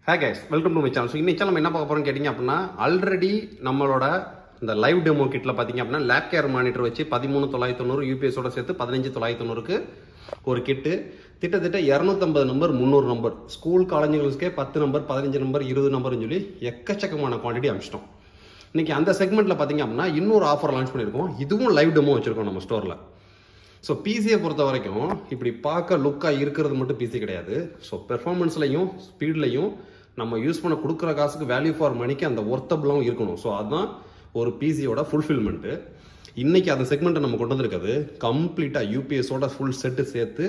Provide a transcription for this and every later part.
Hi guys, welcome to my channel. So இன்னைக்கு நம்ம என்ன பார்க்க போறோம்னு கேட்டிங்க அப்படினா ஆல்ரெடி நம்மளோட இந்த லைவ் டெமோ கிட்ல பாத்தீங்க அப்படினா லேப் கேர் மானிட்டர் வச்சு 13990 UPS ஓட சேர்த்து 15990 க்கு ஒரு கிட் கிட்டத்தட்ட 250 நம்பர் 300 நம்பர் ஸ்கூல் காலேஜ்களுக்கே 10 நம்பர் 15 நம்பர் 20 நம்பர் னு சொல்லி எக்கச்சக்கமான குவாண்டிட்டி அம்ச்சிட்டோம். இன்னைக்கு அந்த செக்மெண்ட்ல பாத்தீங்க அப்படினா இன்னொரு ஆஃபர் லான்ச் பண்ணிருக்கோம். இதுவும் லைவ் டெமோ வச்சிருக்கோம் நம்ம ஸ்டோர்ல. ஸோ பிசியை பொறுத்த வரைக்கும் இப்படி பார்க்க லுக்காக இருக்கிறது மட்டும் பிசி கிடையாது. ஸோ பெர்ஃபார்மன்ஸ்லையும் ஸ்பீட்லையும் நம்ம யூஸ் பண்ண கொடுக்குற காசுக்கு வேல்யூ ஃபார் மணிக்கு அந்த ஒர்த்தபிளாகவும் இருக்கணும். ஸோ அதுதான் ஒரு பிசியோட ஃபுல்ஃபில்மெண்ட்டு. இன்னைக்கு அந்த செக்மெண்ட்டை நம்ம கொண்டு வந்திருக்கிறது கம்ப்ளீட்டாக யூபிஎஸோட ஃபுல் செட்டு சேர்த்து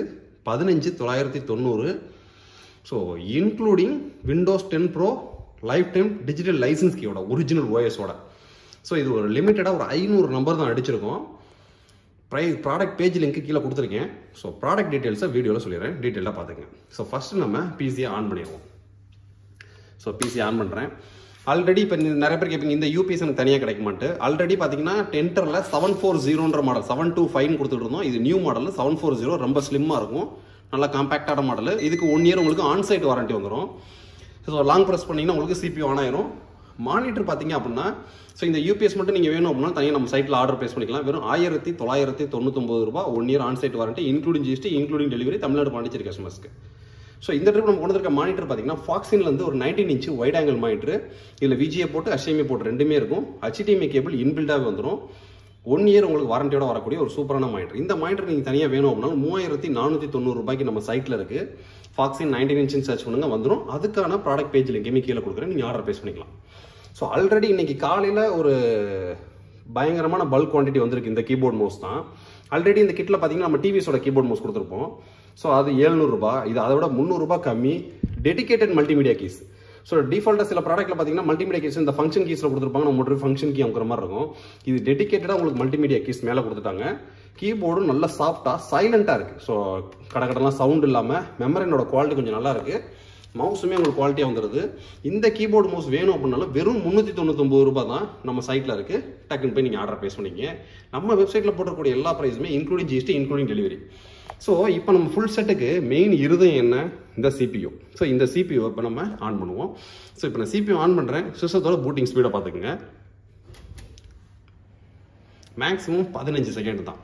15990. So including Windows 10 pro life time digital license கீயோட ஒரிஜினல் ஓஎஸோட. ஸோ இது ஒரு லிமிட்டடாக ஒரு 500 நம்பர் தான் அடிச்சிருக்கோம். ப்ராடக்ட் பேஜ் லிங்க் கீழே கொடுத்துருக்கேன். ஸோ ப்ராடக்ட் டீட்டெயில்ஸை வீடியோவில் சொல்லிடுறேன், டீட்டெயிலாக பார்த்துங்க. ஸோ ஃபஸ்ட்டு நம்ம பிசியை ஆன் பண்ணிடுவோம். ஸோ பிசி ஆன் பண்ணுறேன். ஆல்ரெடி இப்போ நிறைய பேர் கேட்பீங்க இந்த யூபிஎஸ் எனக்கு தனியாக கிடைக்க மாட்டேன். ஆல்ரெடி பார்த்தீங்கன்னா டென்டரில் 740ன்ற மாடல் 725 கொடுத்துட்டு இருந்தோம். இது நியூ மாடல் 740 ரொம்ப ஸ்லிம்மாக இருக்கும், நல்லா காம்பேக்டான மாடல். இதுக்கு 1 இயர் உங்களுக்கு ஆன்சைட் வாரண்ட்டி வந்துடும். ஸோ லாங் ப்ரெஸ் பண்ணிங்கன்னா உங்களுக்கு சிபியூ ஆன் ஆயிரும். மானிட்டர் பார்த்தீங்க அப்படின்னா ஸோ இந்த யூபிஎஸ் மட்டும் நீங்கள் வேணும் அப்படின்னா தனியாக நம்ம சைட்டில் ஆர்டர் ப்ளேஸ் பண்ணிக்கலாம். வெறும் 1999 ரூபாய் 1 year onsite warranty including GST including delivery Tamil Nadu Pondicherry கஸ்டமர்ஸ்க்கு. ஸோ இந்த ட்ரிப் நம்ம கொண்டு இருக்க மானிட்டர் பார்த்தீங்கன்னா ஃபாக்ஸின்லேருந்து ஒரு 19 இன்ச் வைட் ஆங்கிள் மானிட்டர். இதில் விஜிஏ போட்டு HDMI போட்டு ரெண்டுமே இருக்கும். HDMI கேபிள் இன்பில்டாகவே வந்துடும். 1 இயர் உங்களுக்கு வாரண்டியோட வரக்கூடிய ஒரு சூப்பரான மானிட்டர். இந்த மானிட்டர் நீங்கள் தனியாக வேணும் அப்படின்னா 3490 ரூபாய்க்கு நம்ம சைட்டில் இருக்குது. ஃபாக்ஸின் 19 இன்ச் சர்ச் பண்ணுங்க வந்துடும். அதுக்கான ப்ராடக்ட் பேஜ் லிங்க் கீழே கொடுக்குறேன், நீங்கள் ஆர்டர் ப்ளேஸ் பண்ணிக்கலாம். ஸோ ஆல்ரெடி இன்னைக்கு காலையில் ஒரு பயங்கரமான பல்க் குவான்டிட்டி வந்திருக்கு இந்த கீபோர்ட் மவுஸ் தான். ஆல்ரெடி இந்த கிட்டில் பார்த்தீங்கன்னா நம்ம டிவிஸோட கீபோர்ட் மவுஸ் கொடுத்துருப்போம். ஸோ அது 700 ரூபாய். இது அதை விட 300 ரூபாய் கம்மி. Dedicated multimedia keys. ஸோ டிஃபால்ட்டாக சில ப்ராடக்ட்டில் பார்த்தீங்கன்னா மல்டிமீடியா கீஸ் இந்த ஃபங்க்ஷன் கீஸில் கொடுத்துருப்பாங்க, நம்ம மட்டும் ஃபங்க்ஷன் கீ அமுக்கிற மாதிரி இருக்கும். இது டெடிகேட்டடாக உங்களுக்கு மல்டிமீடியா கீஸ் மேலே கொடுத்துட்டாங்க. கீபோர்டும் நல்லா சாஃப்டாக சைலண்ட்டாக இருக்குது. ஸோ கடலாம் சவுண்ட் இல்லாமல் மெமரினோட குவாலிட்டி கொஞ்சம் நல்லா இருக்குது. மவுஸுமே உங்களுக்கு குவாலிட்டியாக வந்துடுது. இந்த கீபோர்டு மவுஸ் வேணும் அப்படின்னாலும் வெறும் 399 ரூபாய் தான் நம்ம சைட்டில் இருக்குது. டக்குன்னு போய் நீங்கள் ஆர்டர் ப்ளேஸ் பண்ணிக்கங்க. நம்ம வெப்சைட்டில் போட்டக்கூடிய எல்லா ப்ரைஸுமே including GST including delivery. So இப்போ நம்ம ஃபுல் செட்டுக்கு மெயின் இருதயம் என்ன, இந்த சிபியூ. ஸோ இந்த சிபியூ இப்போ நம்ம ஆன் பண்ணுவோம். ஸோ இப்போ நான் சிபியூ ஆன் பண்ணுறேன். சிஸ்டத்தோட பூட்டிங் ஸ்பீடை பார்த்துக்குங்க. மேக்ஸிமம் 15 செகண்ட் தான்.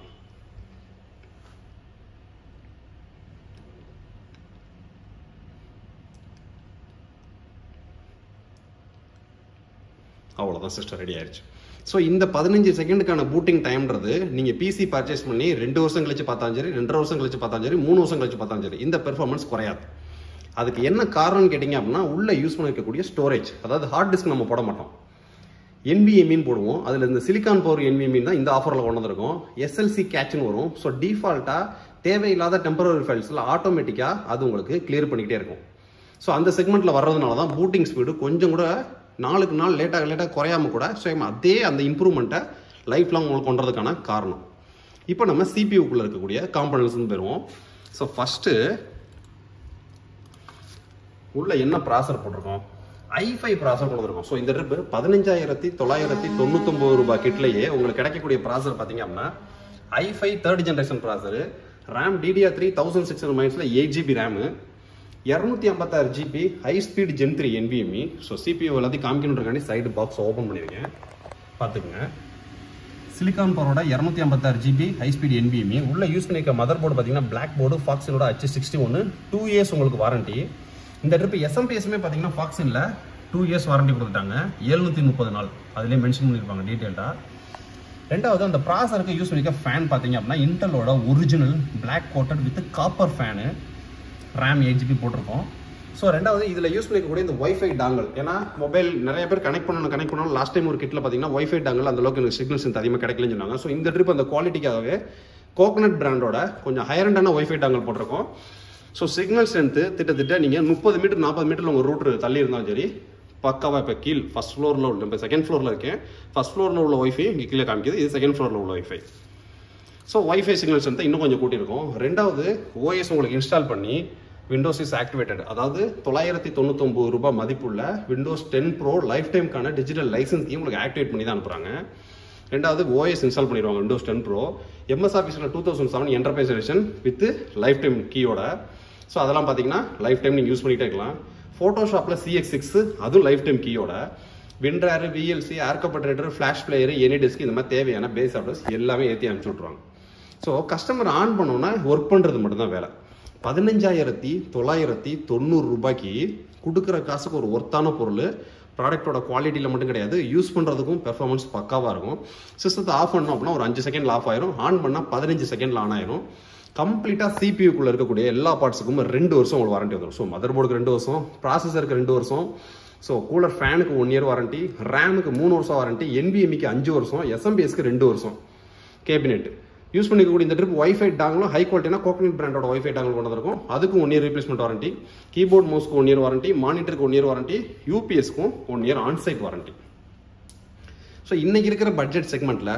அவ்வளோதான் சிஸ்டர், ரெடி ஆயிடுச்சு. ஸோ இந்த 15 செகண்டுக்கான பூட்டிங் டைம்ன்றது நீங்கள் பிசி பர்ச்சேஸ் பண்ணி 2 வருஷம் கழிச்சு பார்த்தாலும் சரி, 2.5 வருஷம் கழிச்சு பார்த்தாலும் சரி, 3 வருஷம் கழிச்சு பார்த்தாலும் சரி, இந்த பெர்ஃபார்மன்ஸ் குறையாது. அதுக்கு என்ன காரணம்னு கேட்டிங்க அப்படின்னா உள்ள யூஸ் பண்ணிருக்கக்கூடிய ஸ்டோரேஜ். அதாவது ஹார்ட் டிஸ்க் நம்ம போட மாட்டோம், NVMe போடுவோம். அதில் இந்த சிலிக்கான் பவர் NVMe தான் இந்த ஆஃபரில் கொண்டு வந்திருக்கோம். SLC கேட்ச்னு வரும். ஸோ டிஃபால்ட்டாக தேவையில்லாத டெம்பரரி ஃபைல்ஸில் ஆட்டோமேட்டிக்காக அது உங்களுக்கு கிளியர் பண்ணிக்கிட்டே இருக்கும். ஸோ அந்த செக்மெண்ட்டில் வர்றதுனால தான் பூட்டிங் ஸ்பீடு கொஞ்சம் கூட நாளுக்கு நாள் லேட்டாக குறையாம கூட சேம் அதே அந்த இம்ப்ரூவ்மெண்ட்டை லைஃப் லாங் உங்களுக்கு கொண்டதுக்கான காரணம். இப்போ நம்ம சிபியூக்குள்ளே இருக்கக்கூடிய காம்பனன்ட்ஸ்னு போயிடுவோம். ஸோ ஃபஸ்ட்டு உள்ள என்ன ப்ராசர் போட்டிருக்கோம், i5 ப்ராசர் கொண்டு வந்திருக்கோம். ஸோ இந்த ட்ரிப் 15999 ரூபாய் கிட்லேயே உங்களுக்கு கிடைக்கக்கூடிய ப்ராசர் பார்த்தீங்க அப்படின்னா i5 3rd ஜென்ரேஷன் ப்ராசர், RAM DDR3 1600 MHz 8GB RAM, 256 GB high speed Gen 3 NVMe. So CPU எல்லாத்தையும் காமிக்கணுன்றக்காண்டி சைடு பாக்ஸ் ஓப்பன் பண்ணியிருக்கேன், பார்த்துக்குங்க. சிலிக்கான் பவரோட 256 GB ஹை ஸ்பீட் NVMe. உள்ள யூஸ் பண்ணியிருக்க மதர் போர்டு பார்த்தீங்கன்னா பிளாக் போர்டு ஃபாக்ஸினோட H61 2 இயர்ஸ் உங்களுக்கு வாரண்டி. இந்த ட்ரிப் SMPSமே பார்த்தீங்கன்னா ஃபாக்ஸினில் 2 இயர்ஸ் வாரண்டி கொடுத்துட்டாங்க, 730 நாள் அதிலே மென்ஷன் பண்ணியிருப்பாங்க டீட்டெயில்டாக. ரெண்டாவது அந்த ப்ராசருக்கு யூஸ் பண்ணிக்க ஃபேன் பார்த்தீங்க அப்படின்னா இன்டலோட original black coated with copper fan, RAM 8GB போட்டிருக்கோம். ஸோ ரெண்டாவது இதில் யூஸ் பண்ணிக்கக்கூடிய இந்த வைஃபை டாங்கல். ஏன்னா மொபைல் நிறைய பேர் கனெக்ட் பண்ணணும். லாஸ்ட் டைம் ஒரு கிட்டில் பார்த்தீங்கன்னா வைஃபை டாங்கல் அந்த அளவுக்கு எனக்கு சிக்னல்ஸ் அதிகமாக கிடைக்கலன்னு சொன்னாங்க. ஸோ இந்த ட்ரிப் அந்த குவாலிட்டிக்காகவே கோகனட் பிராண்டோட கொஞ்சம் ஹையரண்டான வைஃபை டாங்கல் போட்டிருக்கோம். ஸோ சிக்னல் ஸ்ட்ரென்த்து கிட்டத்தட்ட நீங்கள் 30 மீட்டர் 40 மீட்டரில் உங்கள் ரூட்டர் தள்ளி இருந்தாலும் சரி பக்காவாக. இப்போ கீழ் ஃபஸ்ட் ஃப்ளோரில் உள்ள, இப்போ செகண்ட் ஃப்ளோரில் இருக்கேன், ஃபஸ்ட் ஃப்ளோரில் உள்ள வைஃபை இங்கே கீழே காமிக்குது, இது செகண்ட் ஃப்ளோரில் உள்ள வைஃபை. ஸோ வைஃபை சிக்னல்ஸ் வந்து இன்னும் கொஞ்சம் கூட்டியிருக்கும். ரெண்டாவது ஓஎஸ் உங்களுக்கு இன்ஸ்டால் பண்ணி விண்டோஸ் இஸ் ஆக்டிவேட்டட், அதாவது 999 ரூபாய் மதிப்புள்ள விண்டோஸ் 10 ப்ரோ லைஃப் டைம்க்கான டிஜிட்டல் லைசன்ஸ் உங்களுக்கு ஆக்டிவேட் பண்ணி தான் அனுப்புகிறாங்க. ரெண்டாவது ஓஎஸ் இன்ஸ்டால் பண்ணிடுவாங்க விண்டோஸ் 10 ப்ரோ, MS ஆஃபீஸில் 2007 enterprise edition with life time கீயோட. ஸோ அதெல்லாம் பார்த்தீங்கன்னா லைஃப் டைம் நீங்கள் யூஸ் பண்ணிகிட்டே இருக்கலாம். ஃபோட்டோஷாப்பில் CX6 அதுவும் லைஃப் டைம் கீயோட WinRAR, VLC, air comparator, flash player, AnyDesk இந்த மாதிரி தேவையான பேஸ் சாஃப்ட்வேர்ஸ் எல்லாமே ஏற்றி அனுப்பிச்சு விட்ருவாங்க. ஸோ கஸ்டமர் ஆன் பண்ணோன்னா ஒர்க் பண்ணுறது மட்டும்தான் வேலை. 15,990 ரூபாய்க்கு கொடுக்குற காசுக்கு ஒரு ஒர்த்தான பொருள். ப்ராடக்டோட குவாலிட்டியில் மட்டும் கிடையாது, யூஸ் பண்ணுறதுக்கும் பெர்ஃபார்மன்ஸ் பக்காவாக இருக்கும். சிஸ்டத்தை ஆஃப் பண்ணோம் அப்படின்னா ஒரு 5 செகண்டில் ஆஃப் ஆயிரும், ஆன் பண்ணால் 15 செகண்டில் ஆன் ஆயிரும். கம்ப்ளீட்டாக CPUக்குள்ளே இருக்கக்கூடிய எல்லா பார்ட்ஸுக்கும் 2 வருஷம் உங்களுக்கு வாரண்டி வந்துடும். ஸோ மதர் போர்டுக்கு 2 வருஷம், ப்ராசஸருக்கு 2 வருஷம், ஸோ கூலர் ஃபேனுக்கு 1 இயர் வாரண்டி, ரேமுக்கு 3 வருஷம் வாரண்டி, NVMeக்கு 5 வருஷம், SMBSக்கு 2 வருஷம். கேபினெட் யூஸ் பண்ணிக்கக்கூடிய இந்த ட்ரிப் வைஃபை டாங்களும் ஹை குவாலிட்டினா கோகனட் பிராண்டோட வைஃபை டாங்கல் கொண்டு வந்திருக்கும். அதுக்கும் 1 இயர் ரீப்ளேஸ்மெண்ட் வாரண்டி, கீபோர்ட் மவுஸ்க்கு 1 இயர் வாரண்டி, மானிட்டருக்கு 1 இயர் வாரண்டி, UPSக்கும் 1 இயர் ஆன்சைட் வாரண்டி. ஸோ இன்னைக்கு இருக்கிற பட்ஜெட் செக்மெண்ட்டில்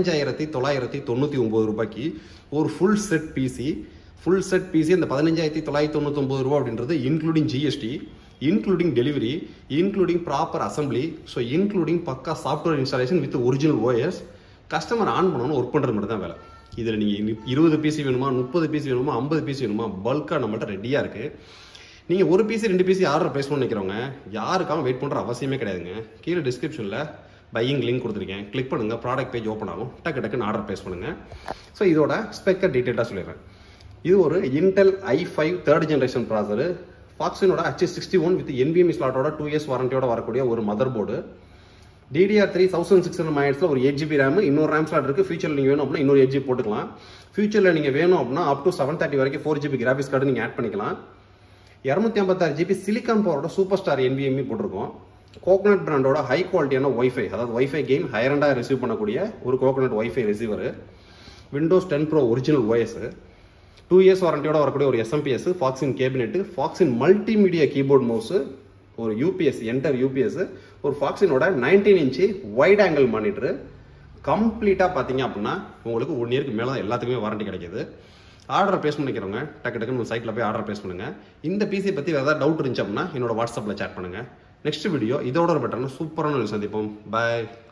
15,999 ரூபாய்க்கு ஒரு ஃபுல் செட் பிசி அந்த 15,999 ரூபா அப்படின்றது including GST, including delivery, including proper assembly, so including பக்கா software installation with original OS. Customer on பண்ணணும், ஒர்க் பண்ணுறது மட்டும் தான் வேலை. இதில் நீங்கள் 20 PC வேணுமா, 30 PC வேணுமா, 50 PC வேணுமா, பல்காக நம்மள்ட்ட ரெடியாக இருக்குது. நீங்கள் ஒரு PC 2 PC ஆர்டர் ப்ளேஸ் பண்ண நினைக்கிறவங்க யாருக்காகவும் வெயிட் பண்ணுற அவசியமே கிடையாதுங்க. கீழே டிஸ்கிரிப்ஷனில் பையிங் லிங்க் கொடுத்துருக்கேன், கிளிக் பண்ணுங்கள், ப்ராடக்ட் பேஜ் ஓப்பன் ஆகும், டக்குன்னு ஆர்டர் ப்ளேஸ் பண்ணுங்கள். ஸோ இதோட ஸ்பெக்கை டீட்டெயிலாக சொல்லிடுறேன். இது ஒரு Intel i5 3rd generation processor, ஃபாக்ஸினோட HS61 வித் NVMe ஸ்லாட்டோட 2 இயர்ஸ் வாரண்டியோட வரக்கூடிய ஒரு மதர் போர்டு. DDR3 1600 MHz ஒரு 8GB ரேம், இன்னொரு ரேம் ஸ்லாட் இருக்குது. ஃபியூச்சரில் நீங்கள் வேணும் அப்படின்னா இன்னொரு 8GB போட்டுக்கலாம். ஃபியூச்சரில் நீங்கள் வேணும் அப்படின்னா அப் டு 730 வரைக்கும் 4GB கிராஃபிக்ஸ் கார்டு நீங்கள் ஆட் பண்ணிக்கலாம். 256GB சிலிக்கான் பவரோட சூப்பர் ஸ்டார் NVMe போட்டிருக்கோம். கோகனட் பிராண்டோட ஹை குவாலிட்டியான வைஃபை, அதாவது வைஃபை கேம் ஹையரண்டாக ரிசீவ் பண்ணக்கூடிய ஒரு coconut WiFi receiver, Windows 10 Pro original OS, 2 years வாரண்டியோட வரக்கூடிய ஒரு SMPS, Foxin cabinet, Foxin multimedia keyboard mouse, ஒரு UPS என்டர் UPS, ஒரு ஃபாக்ஸினோட 19 இன்ச்சு வைட் ஆங்கிள் மானிட்டரு. கம்ப்ளீட்டாக பார்த்தீங்க அப்படின்னா உங்களுக்கு 1 இயருக்கு மேலே எல்லாத்துக்குமே வாரண்டி கிடைக்கிது. ஆர்டர் ப்ளேஸ் பண்ணிக்கிறவங்க டக்குன்னு சைட்டில் போய் ஆர்டர் ப்ளேஸ் பண்ணுங்கள். இந்த PC பற்றி வேறு ஏதாவது டவுட் இருந்துச்சு அப்படின்னா என்னோட வாட்ஸ்அப்பில் சேட் பண்ணுங்கள். நெக்ஸ்ட் வீடியோ இதோட ஒரு பெட்டரான சூப்பரான சந்திப்போம். பாய்.